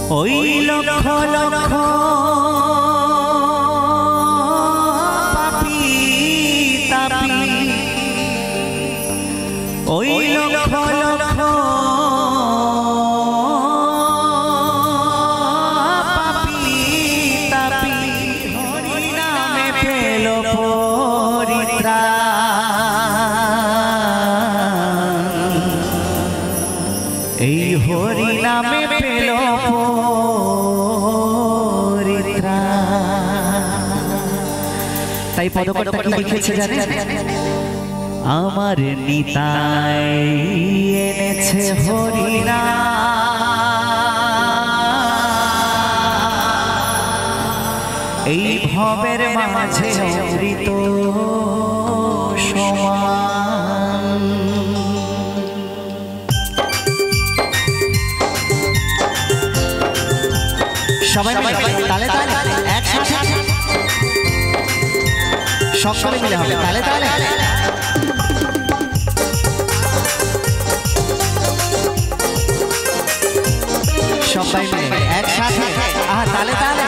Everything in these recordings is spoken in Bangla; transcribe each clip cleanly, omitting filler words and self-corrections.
ওই লক্ষ লক্ষ পাপী তাপী, ওই লক্ষ লক্ষ পাপী তাপী হরি নামে পেল পরিত্রাণ, এই হরি নামে পেল তাই পদকর্তা কি লিখেছে জানেন? আমার নিতাই এনেছে হরি নাম, এই ভবের মাঝে অমৃত সমান। সবাই তালে তালে একসাথে সকলে মিলে হবে তালে তালে। সবাই মিলে একসাথে তালে তালে।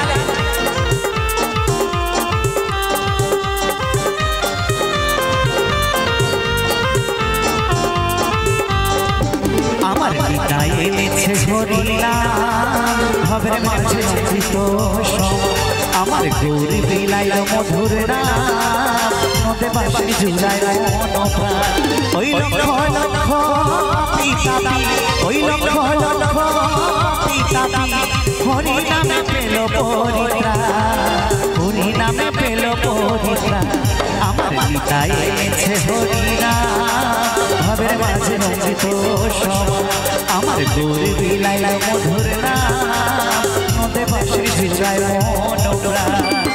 আমার পিতাই এনেছে হরি নাম, ভবের মাঝে অমৃত সমান। আমার গৌরী বিলাইল মধুর নাম, নদে বাঁশি ঝুলাইল মন প্রাণ। ওই লক্ষ লক্ষ পাপী তাপী, ওই লক্ষ লক্ষ পাপী তাপী হরি নামে পেল পরিত্রাণ, হরি নামে পেল পরিত্রাণ। আমার পিতাই এনেছে হরি নাম, ভবের মাঝে অমৃত সমান। আমার গৌরী বিলাইল মধুর নাম, নদে বাঁশি ঝুলাইল মন প্রাণ।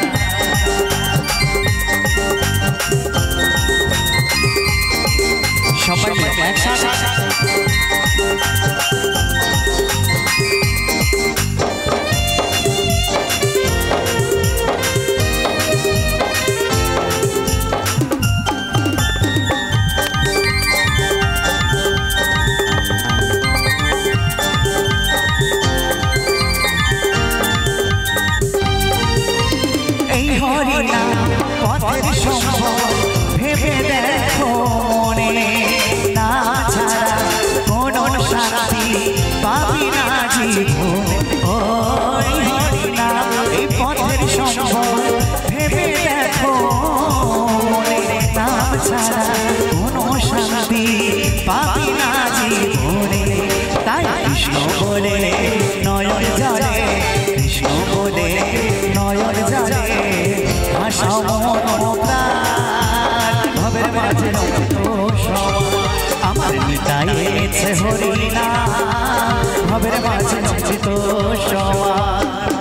সবাই একসাথে এই হরি নাম পথের সম্ভব, ভেবে দেখো মনে, না ছাড়া কোন শান্তি পাবি না জীবনে। ওই হরি নাম এই পথের সম্ভব, ভেবে দেখো মনে, না ছাড়া কোন শান্তি পাবি না জীবনে। তাই কৃষ্ণ বলে নয়ন জলে, কৃষ্ণ বলে নয়ন জলে ভাষা মন প্রাণ, ভবের মাঝে অমৃত সমান। আমার নিতাই এনেছে হরি নাম, ভবের মাঝে অমৃত সমান।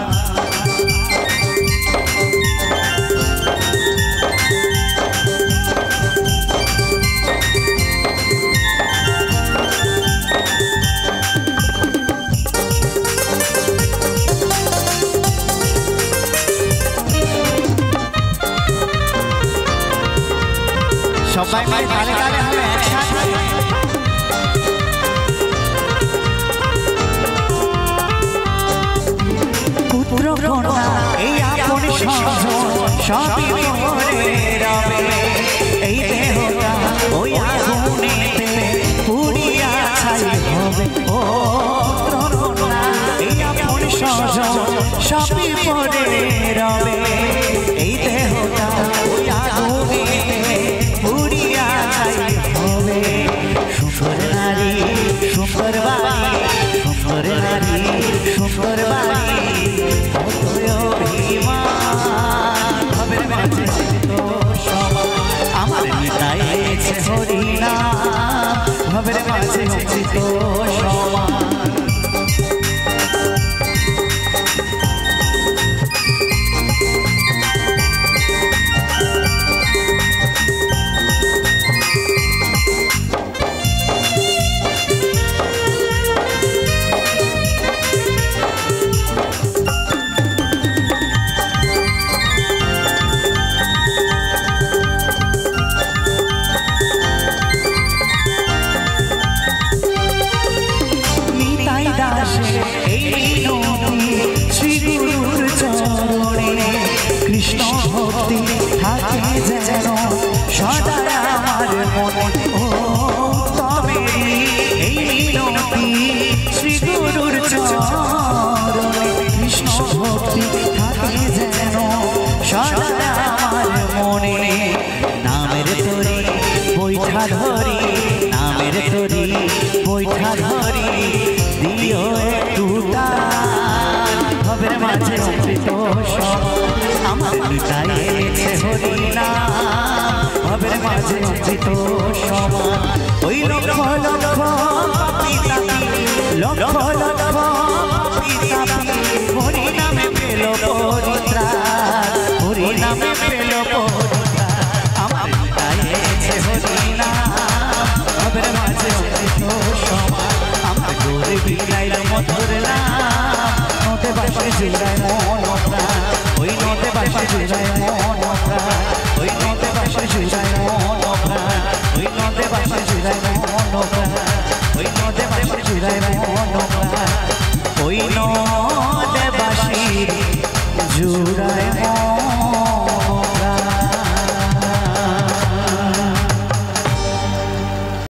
সবাই তালে তালে হবে একসাথে। পুত্র কন্যা এই আপন সংযোগ সবই মোরে রবে, এই দেহটা ওই আগুনেতে পুড়িয়া ছাই হবে। ও পুত্র কন্যা এই আপন সংযোগ সবই মোরে রবে, এই দেহটা ওই আগুনেতে পুড়িয়া ছাই হবে। সুন্দর নারী সুন্দর বাড়ি, সুন্দর নারী সুন্দর বাড়ি, ভবের মাঝে অমৃত সমান। আমার নিতাই এনেছে হরি নাম, ভবের মাঝে অমৃত সমান। ভবের মাঝে অমৃত সম আমার লুটাইছে হরিনা ভবের মাঝে অমৃত সম ওই লক্ষ লক্ষ পিতাপি লক্ষ লক্ষ পিতাপি হরি নামে পেল পরিত্রাণ হরি নামে পেল পরিত্রাণ আমার লুটাইছে হরিনা ভবের মাঝে অমৃত সম আমার গৌরী বিলাইল মধুর নাম নদে বাসে জুড়ায় মন প্রাণ ওই নদে বাসে জুড়ায় মন প্রাণ ওই নদে বাসে জুড়ায় মন প্রাণ ওই নদে বাসে জুড়ায় মন প্রাণ ওই নদে বাসে জুড়ায় মন প্রাণ ওই নদে বাসে জুড়ায়